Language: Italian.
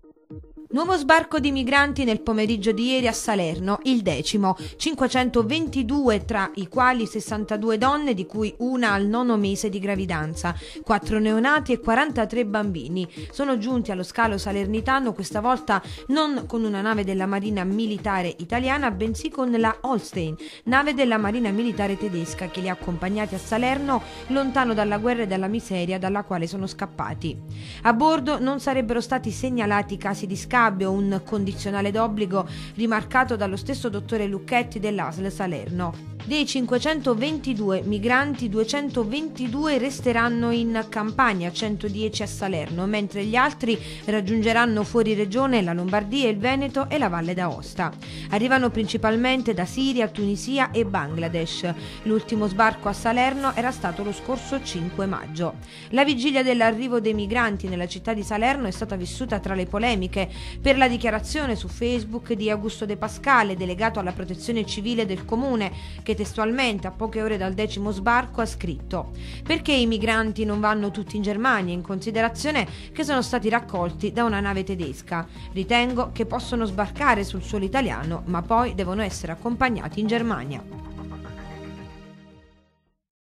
Nuovo sbarco di migranti nel pomeriggio di ieri a Salerno, il 10°, 522 tra i quali 62 donne, di cui una al 9° mese di gravidanza, 4 neonati e 43 bambini. Sono giunti allo scalo salernitano questa volta non con una nave della Marina Militare italiana, bensì con la Holstein, nave della Marina Militare tedesca, che li ha accompagnati a Salerno, lontano dalla guerra e dalla miseria dalla quale sono scappati. A bordo non sarebbero stati segnalati casi di scambio, un condizionale d'obbligo rimarcato dallo stesso dottore Lucchetti dell'ASL Salerno. Dei 522 migranti, 222 resteranno in Campania, 110 a Salerno, mentre gli altri raggiungeranno fuori regione la Lombardia, il Veneto e la Valle d'Aosta. Arrivano principalmente da Siria, Tunisia e Bangladesh. L'ultimo sbarco a Salerno era stato lo scorso 5 maggio. La vigilia dell'arrivo dei migranti nella città di Salerno è stata vissuta tra le polemiche per la dichiarazione su Facebook di Augusto De Pascale, delegato alla protezione civile del comune, che testualmente a poche ore dal 10° sbarco ha scritto: perché i migranti non vanno tutti in Germania, in considerazione che sono stati raccolti da una nave tedesca? Ritengo che possono sbarcare sul suolo italiano, ma poi devono essere accompagnati in Germania.